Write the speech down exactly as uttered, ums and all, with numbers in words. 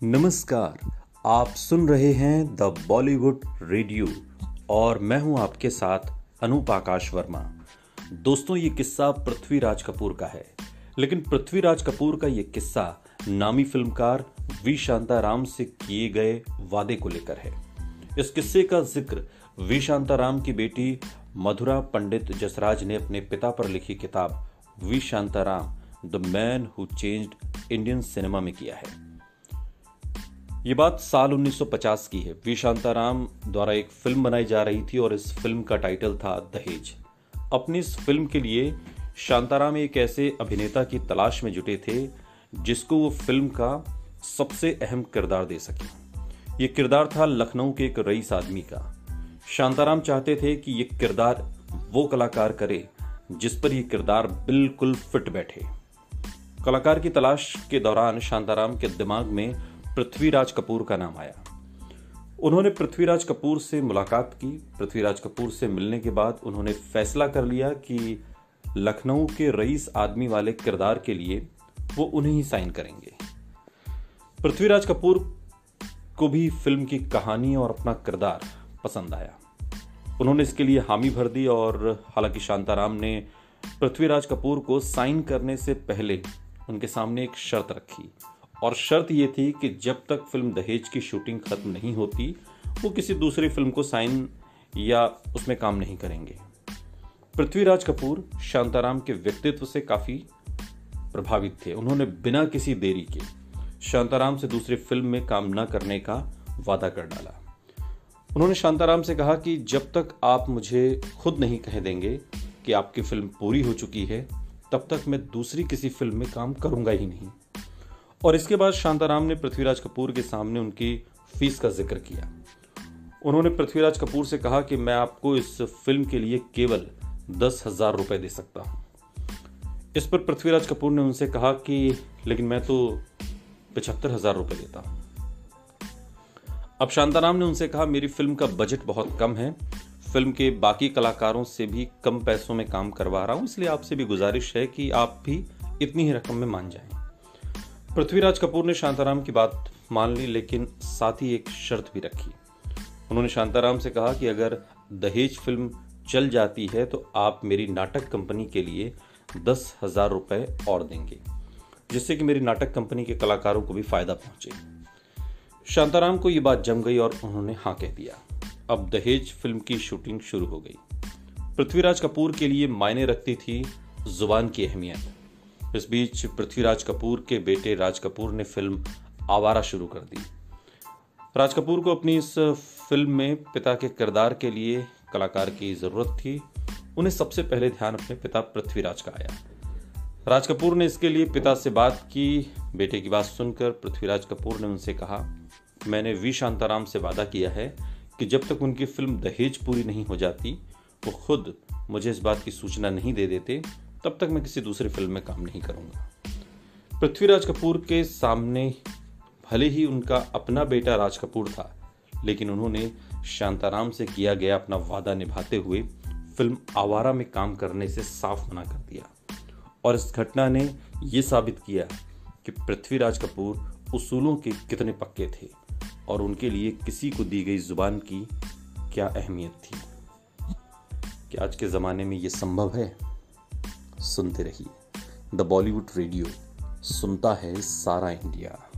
नमस्कार। आप सुन रहे हैं द बॉलीवुड रेडियो और मैं हूं आपके साथ अनूप आकाश वर्मा। दोस्तों, ये किस्सा पृथ्वीराज कपूर का है, लेकिन पृथ्वीराज कपूर का ये किस्सा नामी फिल्मकार वी शांताराम से किए गए वादे को लेकर है। इस किस्से का जिक्र वी शांताराम की बेटी मधुरा पंडित जसराज ने अपने पिता पर लिखी किताब V Shantaram the man who changed Indian cinema में किया है। ये बात साल उन्नीस सौ पचास की है। वी शांताराम द्वारा एक फिल्म बनाई जा रही थी और इस फिल्म का टाइटल था दहेज। अपनी इस फिल्म के लिए शांताराम एक ऐसे अभिनेता की तलाश में जुटे थे जिसको वो फिल्म का सबसे अहम किरदार दे सके। ये किरदार था लखनऊ के एक रईस आदमी का। शांताराम चाहते थे कि ये किरदार वो कलाकार करे जिस पर यह किरदार बिल्कुल फिट बैठे। कलाकार की तलाश के दौरान शांताराम के दिमाग में पृथ्वीराज कपूर का नाम आया। उन्होंने पृथ्वीराज कपूर से मुलाकात की। पृथ्वीराज कपूर से मिलने के बाद उन्होंने फैसला कर लिया कि लखनऊ के रईस आदमी वाले किरदार के लिए वो उन्हें ही साइन करेंगे। पृथ्वीराज कपूर को भी फिल्म की कहानी और अपना किरदार पसंद आया। उन्होंने इसके लिए हामी भर दी और हालांकि शांताराम ने पृथ्वीराज कपूर को साइन करने से पहले उनके सामने एक शर्त रखी और शर्त यह थी कि जब तक फिल्म दहेज की शूटिंग खत्म नहीं होती वो किसी दूसरी फिल्म को साइन या उसमें काम नहीं करेंगे। पृथ्वीराज कपूर शांताराम के व्यक्तित्व से काफी प्रभावित थे। उन्होंने बिना किसी देरी के शांताराम से दूसरी फिल्म में काम न करने का वादा कर डाला। उन्होंने शांताराम से कहा कि जब तक आप मुझे खुद नहीं कह देंगे कि आपकी फिल्म पूरी हो चुकी है तब तक मैं दूसरी किसी फिल्म में काम करूंगा ही नहीं। और इसके बाद शांताराम ने पृथ्वीराज कपूर के सामने उनकी फीस का जिक्र किया। उन्होंने पृथ्वीराज कपूर से कहा कि मैं आपको इस फिल्म के लिए केवल दस हजार रुपए दे सकता हूं। इस पर पृथ्वीराज कपूर ने उनसे कहा कि लेकिन मैं तो पचहत्तर हजार रुपए देता हूं। अब शांताराम ने उनसे कहा मेरी फिल्म का बजट बहुत कम है, फिल्म के बाकी कलाकारों से भी कम पैसों में काम करवा रहा हूं, इसलिए आपसे भी गुजारिश है कि आप भी इतनी ही रकम में मान जाएं। पृथ्वीराज कपूर ने शांताराम की बात मान ली, लेकिन साथ ही एक शर्त भी रखी। उन्होंने शांताराम से कहा कि अगर दहेज फिल्म चल जाती है तो आप मेरी नाटक कंपनी के लिए दस हजार रुपए और देंगे, जिससे कि मेरी नाटक कंपनी के कलाकारों को भी फायदा पहुंचे। शांताराम को यह बात जम गई और उन्होंने हाँ कह दिया। अब दहेज फिल्म की शूटिंग शुरू हो गई। पृथ्वीराज कपूर के लिए मायने रखती थी जुबान की अहमियत। इस बीच पृथ्वीराज कपूर के बेटे राज कपूर ने फिल्म आवारा शुरू कर दी। राज कपूर को अपनी इस फिल्म में पिता के किरदार के लिए कलाकार की जरूरत थी। उन्हें सबसे पहले ध्यान अपने पिता पृथ्वीराज का आया। राज कपूर ने इसके लिए पिता से बात की। बेटे की बात सुनकर पृथ्वीराज कपूर ने उनसे कहा, मैंने वी शांताराम से वादा किया है कि जब तक उनकी फिल्म दहेज पूरी नहीं हो जाती वो खुद मुझे इस बात की सूचना नहीं दे देते तब तक मैं किसी दूसरी फिल्म में काम नहीं करूंगा। पृथ्वीराज कपूर के सामने भले ही उनका अपना बेटा राज कपूर था, लेकिन उन्होंने शांताराम से किया गया अपना वादा निभाते हुए फिल्म आवारा में काम करने से साफ मना कर दिया। और इस घटना ने यह साबित किया कि पृथ्वीराज कपूर उसूलों के कितने पक्के थे और उनके लिए किसी को दी गई जुबान की क्या अहमियत थी। क्या आज के जमाने में यह संभव है? सुनते रहिए द बॉलीवुड रेडियो, सुनता है सारा इंडिया।